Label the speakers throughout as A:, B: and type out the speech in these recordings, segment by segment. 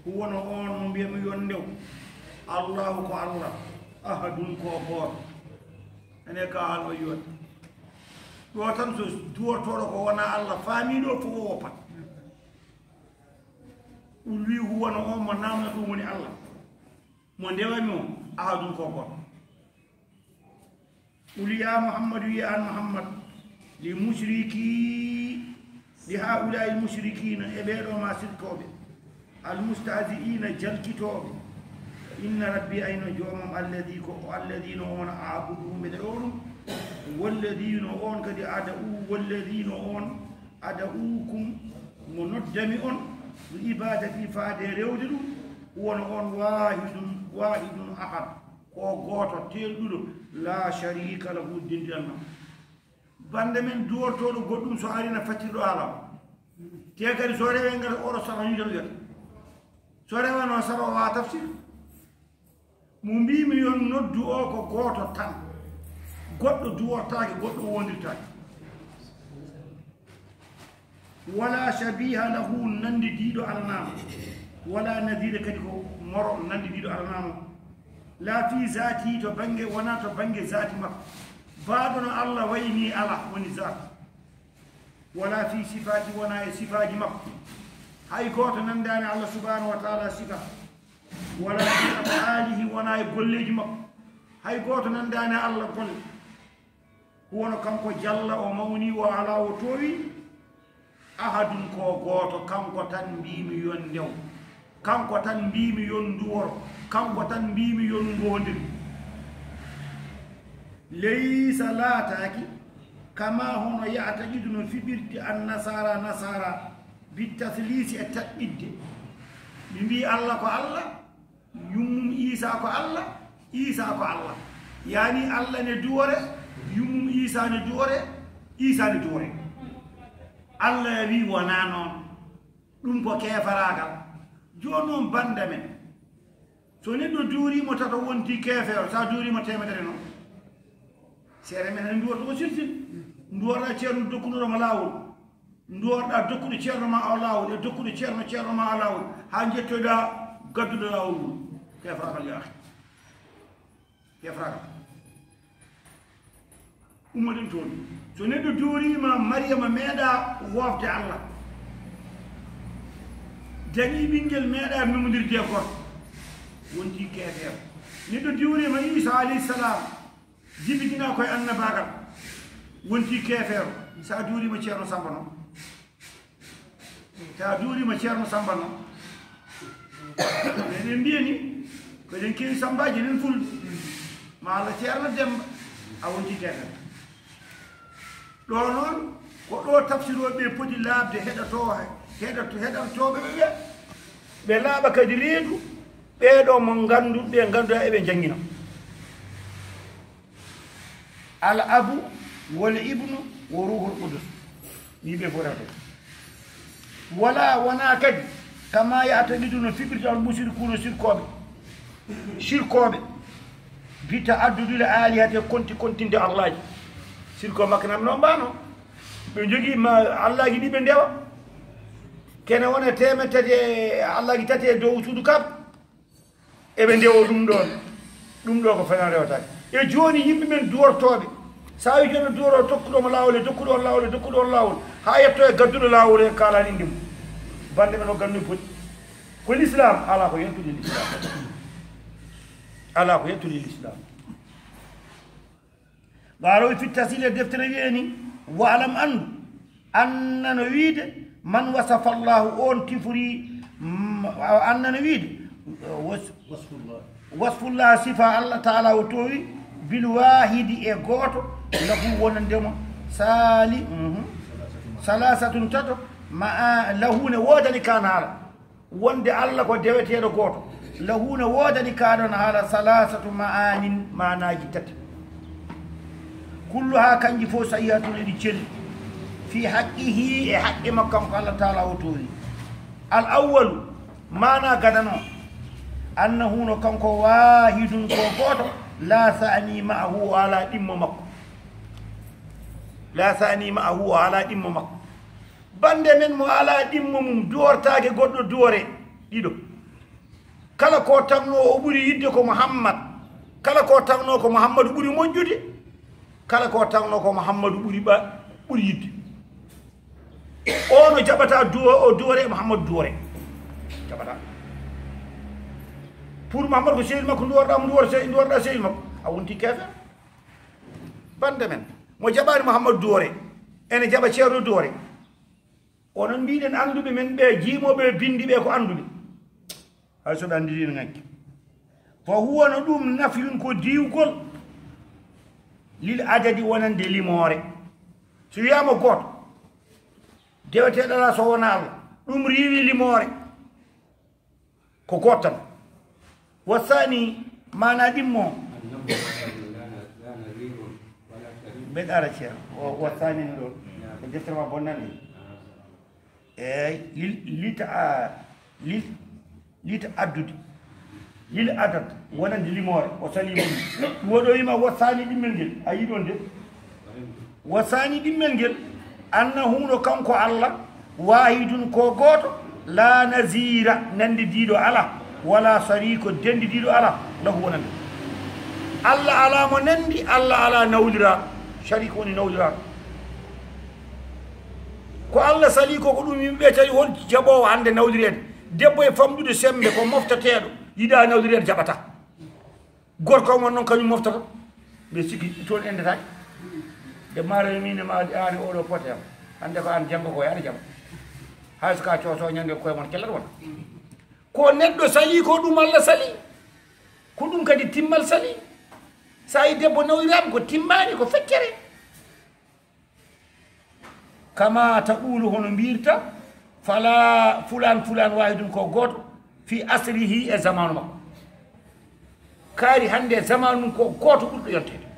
A: هو نون بيم يوندو الله كو الله أحد كو بور أنا كهال ويود واتم سو دور تورو كو وانا الله فامي دو فو وبات ولي هو نون ما نام دو مني الله مو ديما مو أحد كو بور ولي يا محمد يا محمد لمشركي لهؤلاء المشركين إبيرو ما سلكوبي المستهزئين جلكتوب إن ربي أين جومم الذين هون أعبدهم بدعون والذين هون قد أدعوا والذين هون أدعوكم مندمئون وإبادة فادي رودل هون واحد أحد وغوطة تيلدل لا شريك له الدين bande men duwortoɗo goɗɗum so arina fattirɗo alam te kadi so rewe ngal oɗo saba yidol gat so rewano saba wa tafsir mo mbimi yon noddu o ko goto tan goɗɗo duwortake goɗɗo wondirtake wala shabiha lahu nandi diɗo alanama wala nadira kadi ko moro nandi diɗo alanama la fi zati to bange wona to bange zati makko بعدنا الله ويني الله ونزات ولا في صفات ونا صفات مك هاي كوت نندان الله سبحانه وتعالى صفة ولا في أفعاله ونا يقول مك هاي كوت نندان الله قل هو نكم جل وموني وعلى وتوي أحد كوت كم كتن بيم يندو كم كتن بيم يندور كم كتن بيم ينغوندر ليس لا تاكي كما هنا يعتقدون في برد النصارى نصارى بالتثليث التأكيد بمبي الله كو الله يمم عيسى كو الله عيسى كو الله يعني الله ندوره يمم عيسى ندوره عيسى ندوره الله يبي ونانون دum ko kefaragal jonon bandamen so neddo duuri mo tato wonti kefero sa duuri mo temedere non sere men nduwar do sirti nduwara ceerno dokkudo ma lawol nduwarda dokkudo ceerno ma lawol e dokkudo ceerno ma lawol ha jettoda gaddudo lawol kefragal ya kefragal ummadin ton so neddo duurima maryama meeda wofde allah dani bingel meeda memodirde gorko wonti kefer neddo duurima isa alayhi salam jibidina koy annabagal wonti kefero sa duuri ma ceerno sambano ta duuri ma ceerno sambano enen mbiyani ko den kewi sambaji nen ful ma Allah ceerno demba a wonti kefero do non ko do tafsiroɓe podi labde heɗatoɓe ɓe laaɓa kadi reedu ɓeɗo mo ganduɓe ganduɗa eɓe jangina الأب والابن وروح القدس يبي فراتو ولا وناكد كما يعتقدون في برج المشركون شركوب بتعدد الآلهة كنت دي الله شركو مكنا من بانو بنجي ما الله يدي بندوا كان وانا تيمة الله يتاتي دو سودو كاب ابن ديو دum do ko fana rewata e joni yimbe men duwortobe sa wi jono duworo tokkudo mo lawol ha yetto e gaddudo lawol e kala ni ndim bande men o gannu foti ko l'islam ala ko yentudi l'islam baro fi tasil deftere yeni wa alam anna nawid man wasafa allah on tifuri anna nawid وصف الله صفة الله تعالى وتوي بالواحد إغوتو له ونندم ثلاثة تتو ما له نودني كان على وند الله كو ديوتي غوتو له نودني كان على ثلاثة معان معنى جتت كلها كنجي فو سيئات للجل في حقه حق مكم الله تعالى وتوي الأول معنى قدنو أنه نكنكو واحد كوكوتو لا ثاني معه على إمامك لا ثاني معه على إمامك bande men mo ala dimmo mum duwortaake goddo duwore dido kala ko tagno o ɓuri yidde ko Muhammad kala ko tagno ko Muhammadu ɓuri moƴƴude kala ko tagno ko Muhammadu ɓuri yidde ono jaɓata o doore Muhammadu doore jaɓata pour Muhammadu ko sehil makko duworɗa sehil makko a wonti kefe bande men mo jaɓani Muhammadu doore ene jaɓa ceerno doore onon mbiɗen anduɓe men ɓe jiimoɓe bindi ɓe ko anduɓe hay soɓe andiri no ngakki fa huwa no ɗum nafyun ko diwgol lil adadi wonande limore so wiyama goto deweteɗala so wona Allah ɗum riwi limore ko goto tan wasani mana ɗimmo mbeɗa ara ceerno o wasani no ɗon ko deftere ma bonnande eyyi lita addude lil adad wonande limore o salimo ɗum woɗo wima wasani ɗimmel ngel a yiɗon de wasani ɗimmel ngel annahuno kanko Allah wahidun ko goto la nazira nandi diɗo ala wala sariko dendi diɗo ala lahu wonande Allah ala mo nandi Allah ala nawlira sharik woni nawlira ko Allah sali ko ɗum yimɓe tawi hol jaɓowo hande nawlirede debbo e famɗude sembe ko moftateɗo yiɗa nawlirede jaɓata gorko mon noon kañum moftata ɓe sigi toon endetaki de maaro mine ma ani oɗo pote am hande ko an janggo ko aɗa jaɓa hayso ka coso ñande koye mon kellat wona ko neɗɗo sali ko ɗum Allah sali ko ɗum kadi timmal sali sa yi debbo nawlirama ko timmani ko feccere kama taqulu hono mbirta fala fulan wahidun ko goto fi asrihi e zamanu makko kaari hande zamanu mum ko goto ɓurɗo yontede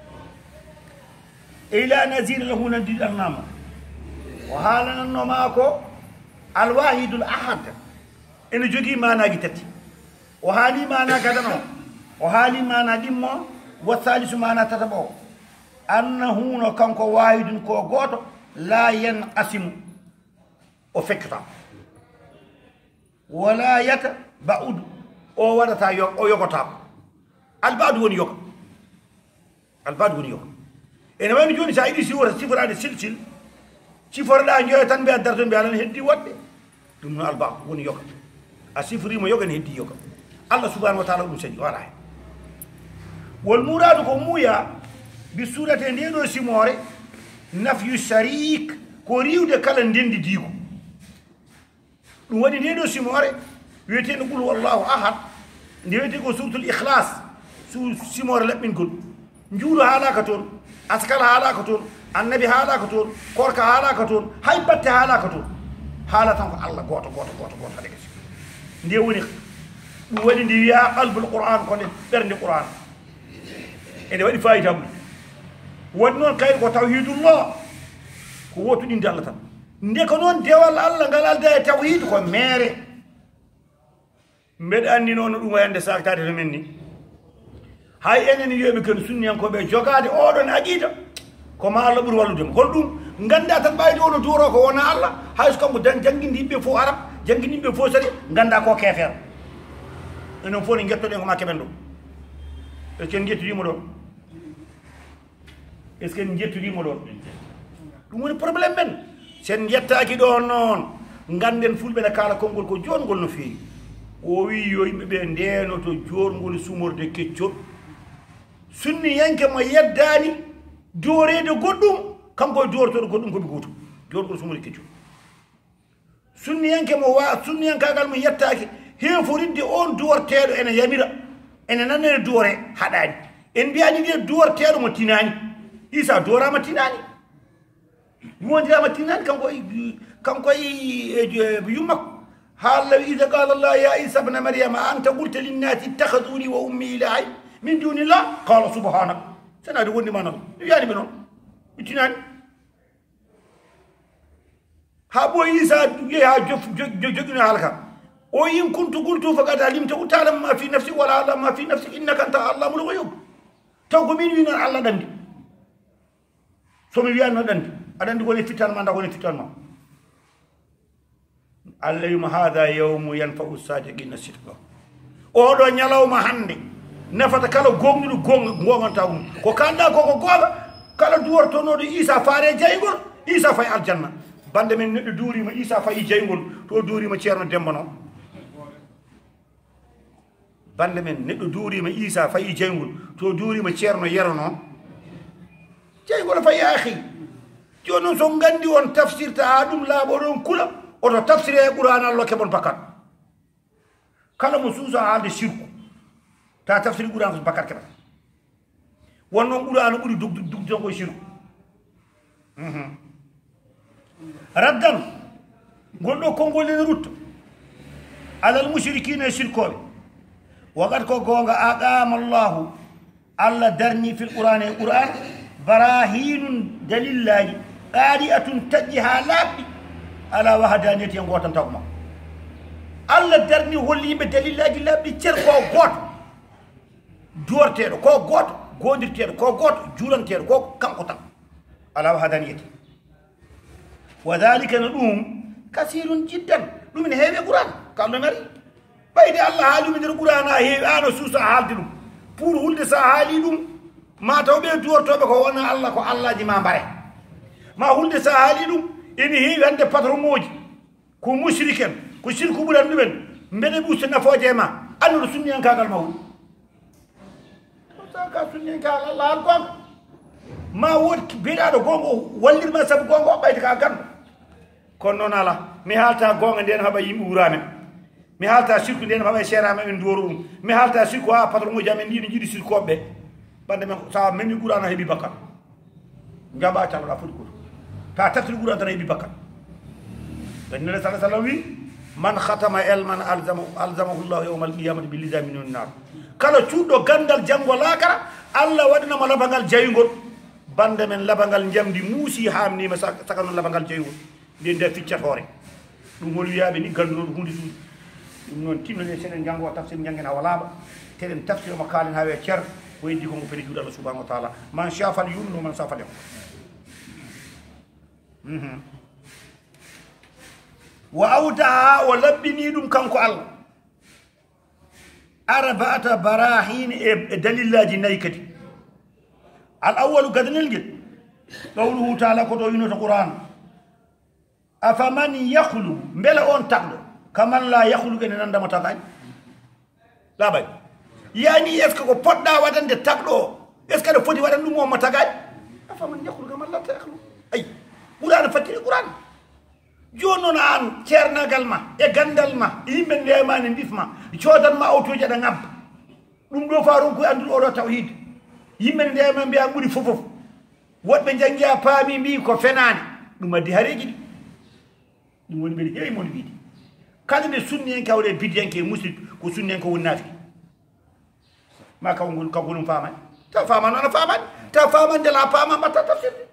A: ila nazir lahu nandiɗannama o haalanannoma ko alwahidul ahad ene jogui manaji tati o haali mana gadano o haali mana ɗimmo wa salisu mana tataɓa o annahuno kanko wahidun ko goto la yanqasimu o feccota wala yata ba'udu o waɗata o yogotako albadu woni yoga albadu woni yoga ene wayno joni sa yiɗi siforade silsil siforoɗa joyo tan mbiya darto mbiya alano heddi woɗɗe ɗum noon albadu woni yoga a siforima yoga ne heddi yoga Allah subhanahu wa taala ɗum sañi wala hen wol muradu ko muuya bi surate ndeɗo simore nafyu sharik ko riwde kala ndendi diigo ɗum waɗi ndeɗo simore wiyeteno qul wallahu ahad nde wiyete ko suratul ikhlas simore laɓɓingol juuɗo haalaka toon askala haalaka toon annabi haalaka toon korka haalaka toon hay batte haalaka toon haala tan ko Allah goto haɗa gasi nde woni ɗum waɗi nde wiya qalbul qur'an ko nde ɓernde qur'an ene waɗi fayida mum waɗi noon kayri ko tawhidullah ko wotuɗinde Allah tan nde ko noon dewal Allah ngal alda e tawhid ko mere mbeɗa anndi noon ɗum wayande saktade to men ni hay enen wiyoɓe ken sunniyankoɓe jogade oɗon aqida ko ma Allah ɓuuri walludema hol ɗum ganda tan ɓayde ono duuro ko wona Allah hayso kanko jangguinde yimɓe fof arab jangguinde yimɓe fof sari ganda ko kefere enen fof ne guettoɗen ko ma keɓen ɗo est ce que en jettuɗimo ɗon est ce que en jettuɗimo ɗon ɗum woni probléme men sen jettaki ɗo noon ganden fulɓe ne kala konngol ko jongol no feewi o wi yo yimɓeɓe ndenoto jorgol sumorde keccol sunni yanke mo yeddani doorede goɗɗum kanko e doortoɗo goɗɗum koɓe goto jorgol sumorde keccol sunni yanke mo sunni yankagal mo yettaki heforidde on doorteɗo ene yamira ene nanene doore haɗani en mbiyani wiye doorteɗo mo tinani isa doorama tinani wondirama tinani kanko yummakko haalla ida qala llah ya isa bna maryama anta qulta linnasi ittahaduni wa ummi ilahay min dunillah qala subhanak senade wondima noon wiyanimi noon mi tinani ha ɓoyi isa yeehi ha joguino haala kam o in kuntu qultu faqad alimta utalam ma fi nafsi wala alam ma fi nafsi innaka anta allamul ghuyub taw ko min wi noon Allah ɗandi somi wiyani no ɗandi aɗa andi woni fittanma nda woni fittanma Allah yuma hada yawmu yanfa'u sadiqina sidqa oɗo ñalawma hande nafata kala gonɗuɗo gonganta ɗum ko kanda koko gooɓa kala duwortonoɗo isa faare jaygol isa fay aljanna bande men neɗɗo duurima isa fayi jaygol to duurima ceerno Demba noon bande men neɗɗo duurima isa fayi jaygol to duurima ceerno Yero noon jaygol fayi ahi joni noon so gandi on tafsirta ha ɗum laaɓo ɗon kula oto tafsire e qur'ana Allah keɓon bakkat kala mo suusa haalde sirku ta tafsiri qur'ana ko bakkat keɓata won noon qur'ana ɓuuri dugdon koye sirku raddan gonɗo konngolene rutta alal mushrikina e sirkoɓe wakat ko gonga aqama Allahu Allah darni fil qur'an e qur'an barahinun dalillaji qari'atun taƴƴi ha laaɓɗi ala wahadaniyati e gotantaw ma Allah darni holli yimɓe dalillaji laaɓɗi cer ko goto duworteɗo ko goto godirteɗo ko goto juuranteɗo ko kanko tan ala wahadaniyati wa dhalika no ɗum kasirun jiddan ɗum ene heewi qur'an ko Allah mari ɓayde Allah haalumi nder qur'an ha heewi ano suusa haalde ɗum pour hulde sa haali ɗum ma taw ɓe duwortoɓe ko wona Allah ko Allahji ma mbare ma hulde sa haali ɗum ene heewi hande patron oji ko mushriken ko sirku ɓuran ɗumen mbeɗe ɓusta nafoje ma annuɗo sunniyankagal mawɗum saka sunniyankagal Allah haal gonga ma wodi biɗaɗo gongo wallirma saabu gonga o ɓayde ka ganɗo kono noon ala mi haalta gonga nden haɓa yimɓe wuramen mi haalta sirku nden haɓa seerama en duworu ɗum mi haalta sirku ha patron uji amen ɗiɗo jiiɗi sirkoɓe ɓe ɓande men sa memi ɓurana heeɓi bakkat jaɓa caloɗa foti koto ta tafsir ɓuran tan heeɓi bakkat annnabi sallah sallam wi man khatama elman alzamahu llahu yawma alqiyamati bi lisami min nar kala cuuɗɗo gandal janggo laakara Allah waɗanama labangal jaygol bande men labangal jamdi muusi hamnima saka noon labangal jaygol nde nde ficcat hoore ɗum woni wiyaɓe ni gandunoɗo hunde suuɗi ɗum noon timnone seɗen jango tafsir jangen hawa laaɓa teɗen tafsir mo kaalen ha we ceer ko heddi kongo pedi juuɗe Allah subhanahu wa taala man safal yumno man safal yam wa awdaha o labbini ɗum kanko Allah arba'ata barahin e dalillaji nayi kadi al awwalu gadanel ngel qawluhu taala ko ɗo yinoto qur'an afaman yakhlu mbele on tagɗo kaman la yakhlu ene nandama tagani laɓay yani est ce que ko poɗɗa waɗande tagɗo o est ce que aɗa foti waɗan ɗum o mo tagani afaman yakhlu kaman la yakhlu ay qur'an fakkiri qur'an joni noon an ceernagal ma e gandal ma yimɓe ndemani ndifma codanma autoji aɗa ngabba ɗum ɗo farum koye andude oɗo tawhide yimɓe ndema mbiya ɓuuri fofof woɗɓe jangi a paami mbi ko fenani ɗum addi hareji ɗi ɗum woni mbeɗe heewi mon wiide kala nde sunni en kawre bidiyanke musid ko sunni en ko woni naati ma kawgol kanko ɗum famani taw famano ana famani taw famande la pama mbatta tafsirde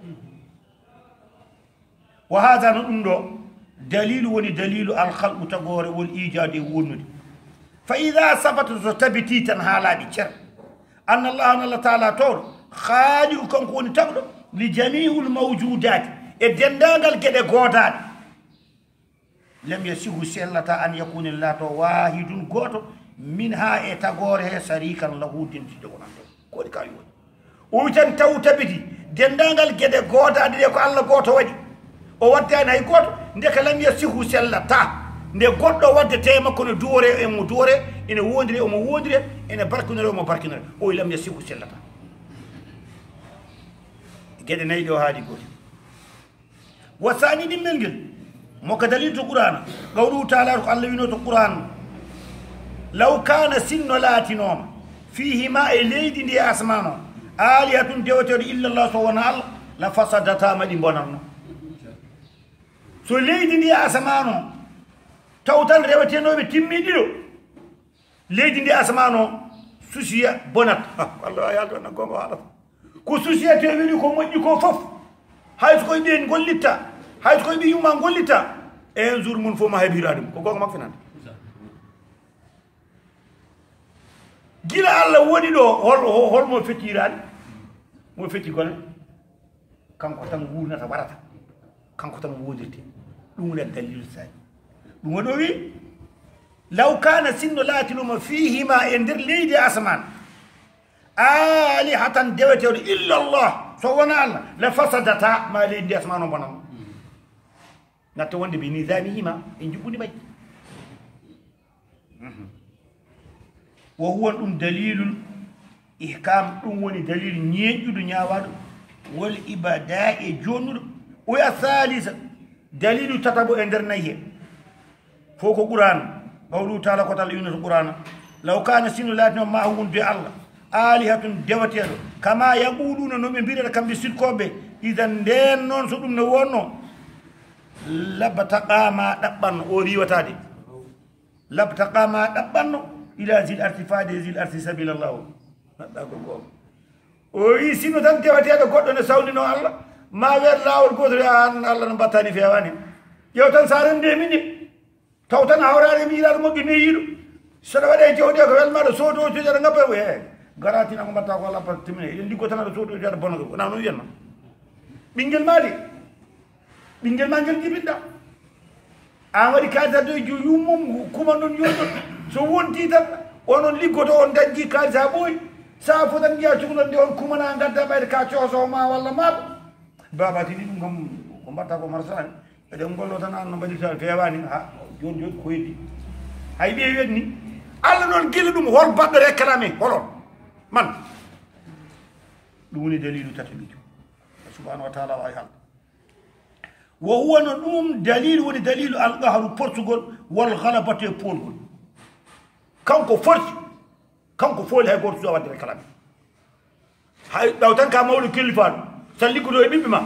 A: wa hada no ɗum ɗo dalilu woni dalilu alhalqu tagore wol ijade wonnude fa ida sabata so tabiti tan haalaɗi cer anna allah allah taala towɗo haali u kanko woni tagɗo li jamiul mawjudati e dendagal gueɗe goodaɗe lam yasihu sellata an yakuna lato wahidun goto min ha e tagore he sarikan lahu dentide ko nanɗo koɗi ka woni o wi tan taw tabiti dendagal gueɗe goodaɗe ɗe ko allah goto waɗi o waddani hay goto ndeka lam yasihu sellata nde goɗɗo waddete makko ne duwore emo duwore ene wondiri omo wondiri ene barkinore omo barkinore o lam yasihu sellata gueɗe nayyi ɗo haali goti wa sani ɗimmel ngel moko dalil to qur'ana qawluhu taala ko allah wino to qur'an law kana sinno laatinoma fihima e leydi ndi asman o alihatun deweteɗo illa llah so wona allah la fasadatama ɗi bonanno so leydi ndi asaman o taw tan rewetenoɓe timmiɗiɗo leydi ndi asaman o susiya bonat allah yaltona gonga haalata ko susiya te weli ko moƴƴi ko foof hayso koye ɓiyen gollitta hayso koye ɓi yumma gollitta un jour mum fof ma heɓira ɗum ko gonga makko finande gila allah woni ɗo holmo fettirani mo fetti gone kanko tan wurnata warata kanko tan wodirte ɗum woni dalilu sani ɗum woni o wi law kana sinno laatinoma fihima e nder leydi asman alihatan dewetewɗo illa Allah so wona Allah la fasadata ma leydi asman o bonan natta wonde bi nizamihima e juɓɓudi majji wa huwa ɗum dalilul ihkam ɗum woni dalil ñeeƴƴuɗo ñawaɗo wol ibada e jonnuɗo oya salisa dalilu tatabo e nder nayi he fo ko qur'an qawlu taala ko tal yunata qur'ana law kana sinu latino ma hunde Allah alihatun dewateɗo kama yaquluna no ɓe mbirata kamɓe sirkoɓe idan nden noon so ɗum ne wonno labtaqama ɗaɓɓanno o riwatade labtaqama ɗaɓɓanno ila zil arti fade zil arti sabilallah o naɗɗa ko goo o wi sino tan dewateɗo goɗɗo ne sawdino Allah ma wer lawol goto an Allah no mbattani fewani ƴew tan sa rendemi ni taw tan hawrare mi yiɗaɗo moƴƴi neyiɗo soɗa waɗe jawɗe ko welmaɗo sodotude aɗa ngabba e garatina ko mbatta ko lappa timine eɗen liggo tan aɗa sodotude aɗa bonoɗo wona no wiyanma ɓinguel ma de ɓinguel ma ngel jibinɗa an waɗi kalisa doye jo yummum kuma noon yoɗon so wonti tan onon liggoto on dañji kalisa ha ɓooyi sa fo tan jiya cukalon nde on kumana gadda ɓayde ka cooso ma walla maɓo babatini ɗum kam ko mbatta ko marsani eɗen gollo tan an no mbaɗirta fewani ha joni joni ko heddi hay ɓe wedni Allah noon gila ɗum hol baɗɗo réclamé holon man ɗum woni dalilu tataɓijo subhanahu wa taala wawi halde wo huwa no ɗum dalilu woni dalilu alqahru portugol wal galabate polgol kanko forti kanko fooli hay goto suwa wadde réclamé hay ɗaw tan ka mawɗo killifaɗo tan liggoto e ɓiɓɓe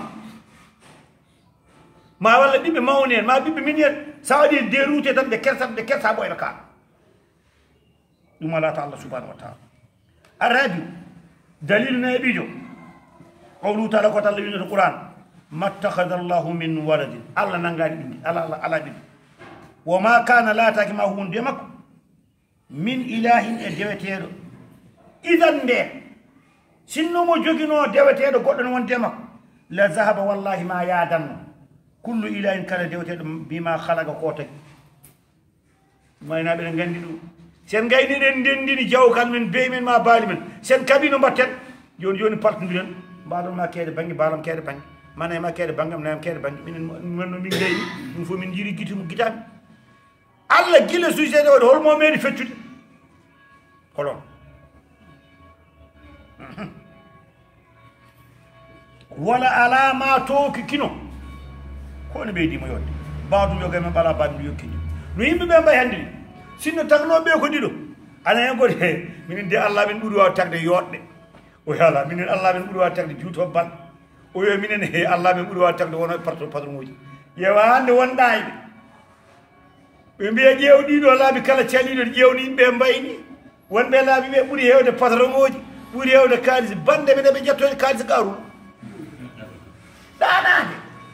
A: ma walla ɓiɓɓe mawni en ma ɓiɓɓe min en sa waɗi déroute tan ɓe kersa ɓoyna kaɗa ɗum alata Allah subhanahu wa taala arabi dalilu nabijo qawlu taala ko talla winata qur'an mattakhadha Allahu min waladin Allah nangani ɓingi ala ɓingi wa ma kana lataki ma hunde makko min ilahin e deweteɗo idan nde sinno mo jogino deweteɗo goɗɗo no wonde makko la zahaba wallahi ma yadanno kullu ilahin kala deweteɗo bima khalaqa ko tagi maynaɓe ne gandi ɗum sen gayniɗen ndendini jawkal men bey men ma baali men sen kaɓino mbatten joni joni partodiren mbaɗon ma keede banggue baalam keede banggue mana e ma keede banggam nayam keede banggue minen no min gayni ɗum fof min jiiri guitami Allah gila société waɗi holmo meeɗi feccude holon wala alama tooki kino kono ɓeydima yodde bawdum yoga men ɓala baɗum yokkidi no yimɓeɓe mbay hannde ni sinno tagnoɓe ko ɗiɗo ana hen gode minen de Allah men ɓuuri waw tagde yoɗɗe o yaala minen Allah men ɓuuri waw tagde juuto bal o yo minen he Allah men ɓuuri waw tagde wono patron uji yewa hande wonɗa eɓe ɓe mbiya ƴeew ɗiɗo laabi kala caliɗo ƴeewni yimɓe mbayni wonɓe laabi ɓe ɓuuri hewde patron uji ɓuuri hewde kalis bande ɓe ɗeɓe ƴettoɗe kalis garu ɗanade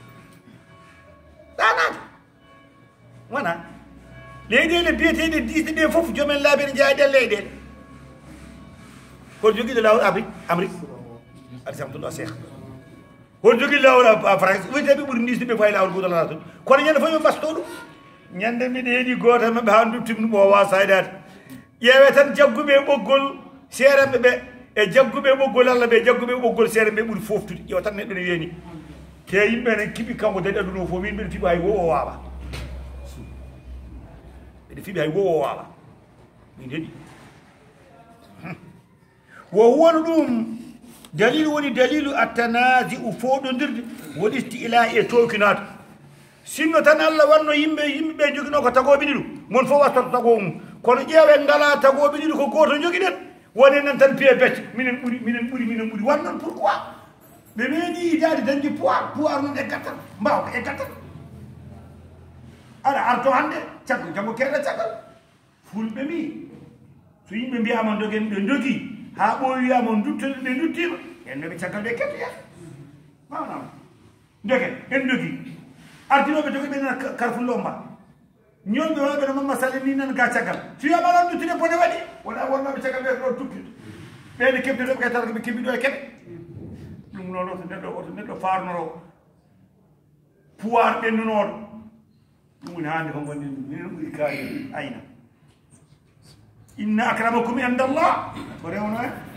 A: wona leyɗele biyeteɗe disɗe ɗe foof jomen laabi ne jaayi ɗen leyɗele hoto joguiɗo lawol amérique alhamdulillah cheikh hoto jogui lawol france wiyete ɓe ɓuuri disɗe ɓe fayi lawol gotal ala toon kono ñande fof ɓe mbasto ɗum ñande mbiɗa heeɗi goto maɓɓe ha duttim ɗum o wawa saydade ƴeewe tan jagguɓe ɓoggol seerenɓe ɓe e jagguɓe ɓoggol Allah ɓe jagguɓe ɓoggol seerenɓe ɓuuri foftude ƴeewa tan neɗɗo ne weeni te yimɓe ne kiɓi kanko daɗi aduna o fof min ɓeɗe fiɓa hay wo o wawa ɓeɗe fiɓi hay wo o wawa min heeɗi wo huwano ɗum dalilu woni dalilu attanasi u foɗodirde woɗi istila e tokinato sinno tan Allah wanno yimɓeɓe jogino ko tagoɓe ɗiɗo mon fof wattoto tago mum kono ƴeewe ngala tagoɓe ɗiɗo ko goto joguiɗen woni nan tan piye becce minen ɓuuri wannon pourquoi ɓe meeɗi idade dañde pouvoir noon e gattal mbawka e gattal aɗa arto hande caggal janggo keɗa caggal fulɓe mbi so yimɓe mbiyama dogen ɓe jogui ha ɓoy wiyama duttoɗe ɓe duttima en noɓe caggal ɓe kettoya mawnama dogen en jogui ardinoɓe dogi ɓe nana karfullo mba ñolɓe waɓe no mamma sall ni nan ga caggal so wiyama alan duttude bone waɗi wona wonnoɓe caggal ɓe ɗo tuppito ɓeyde keɓdeɗoɓe kay tata koɓe keɓiɗo e keɓe ɗum noon oto neɗɗo farnoro pouvoir ɓennunoɗo ɗum woni hande ko gonɗen minen ɓuuri kaari ayna inna akramakum inda Allah ko rewno